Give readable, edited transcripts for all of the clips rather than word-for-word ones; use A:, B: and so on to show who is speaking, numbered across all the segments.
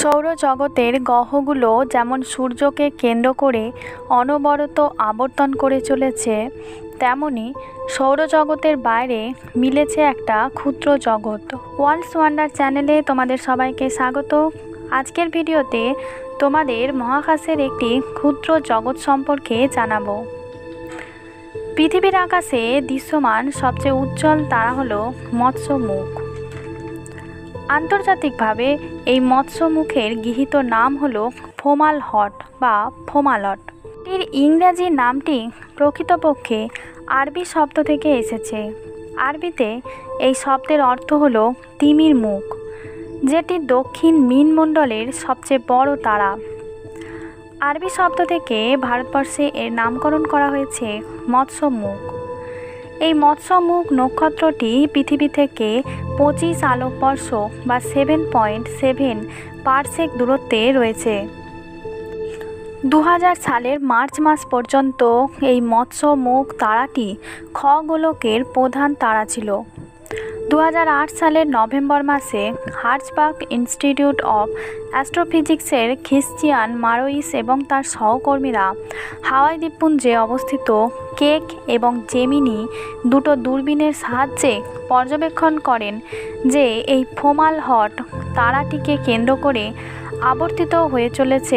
A: সৌরজগতের গ্রহগুলো যেমন সূর্যকে কেন্দ্র করে অনবরত আবর্তন করে চলেছে, তেমনি সৌরজগতের বাইরে মিলেছে একটা ক্ষুদ্র জগৎ। ওয়ার্ল্ডস ওয়ান্ডার চ্যানেলে তোমাদের সবাইকে স্বাগত। আজকের ভিডিওতে তোমাদের মহাকাশের একটি ক্ষুদ্র জগৎ সম্পর্কে জানাবো। পৃথিবীর আকাশে দৃশ্যমান সবচেয়ে উজ্জ্বল তারা হলো মৎস্যমুখ। আন্তর্জাতিকভাবে এই মৎস্যমুখের গৃহীত নাম হলো ফোমালহট বা ফোমালট। এর ইংরেজি নামটি প্রকৃতপক্ষে আরবি শব্দ থেকে এসেছে। আরবিতে এই শব্দের অর্থ হলো তিমির মুখ, যেটি দক্ষিণ মীনমণ্ডলের সবচেয়ে বড় তারা। আরবি শব্দ থেকে ভারতবর্ষে এর নামকরণ করা হয়েছে মৎস্যমুখ। এই মৎস্যমুখ নক্ষত্রটি পৃথিবী থেকে 25 আলোকবর্ষ বা 7.7 পারসেক দূরত্বে রয়েছে। 2000 সালের মার্চ মাস পর্যন্ত এই মৎস্যমুখ তারাটি খ গোলকের প্রধান তারা ছিল। 2008 সালের নভেম্বর মাসে হার্জবার্গ ইনস্টিটিউট অফ অ্যাস্ট্রোফিজিক্সের খ্রিস্টিয়ান মারোইস এবং তার সহকর্মীরা হাওয়াই দ্বীপপুঞ্জে অবস্থিত কেক এবং জেমিনি দুটো দূরবীনের সাহায্যে পর্যবেক্ষণ করেন যে এই ফোমালহট তারাটিকে কেন্দ্র করে আবর্তিত হয়ে চলেছে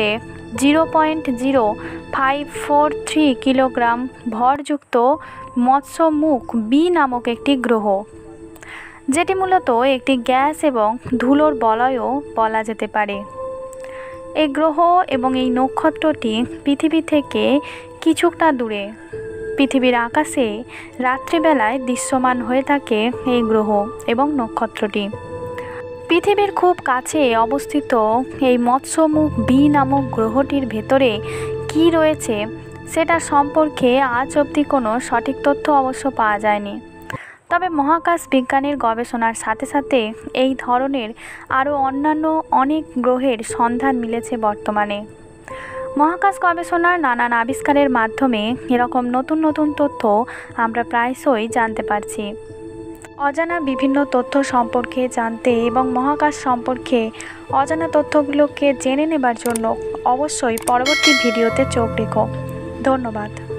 A: 0.0543 কিলোগ্রাম ভরযুক্ত মৎস্যমুখ বি নামক একটি গ্রহ, যেটি মূলত একটি গ্যাস এবং ধুলোর বলয়ও বলা যেতে পারে। এই গ্রহ এবং এই নক্ষত্রটি পৃথিবী থেকে কিছুটা দূরে। পৃথিবীর আকাশে রাত্রিবেলায় দৃশ্যমান হয়ে থাকে এই গ্রহ এবং নক্ষত্রটি। পৃথিবীর খুব কাছে অবস্থিত এই মৎস্যমুখ বি নামক গ্রহটির ভেতরে কি রয়েছে সেটা সম্পর্কে আজ অবধি কোনো সঠিক তথ্য অবশ্য পাওয়া যায়নি। তবে মহাকাশ বিজ্ঞানের গবেষণার সাথে সাথে এই ধরনের আরও অন্যান্য অনেক গ্রহের সন্ধান মিলেছে বর্তমানে। মহাকাশ গবেষণার নানান আবিষ্কারের মাধ্যমে এরকম নতুন নতুন তথ্য আমরা প্রায়শই জানতে পারছি। অজানা বিভিন্ন তথ্য সম্পর্কে জানতে এবং মহাকাশ সম্পর্কে অজানা তথ্যগুলোকে জেনে নেবার জন্য অবশ্যই পরবর্তী ভিডিওতে চোখ রেখো। ধন্যবাদ।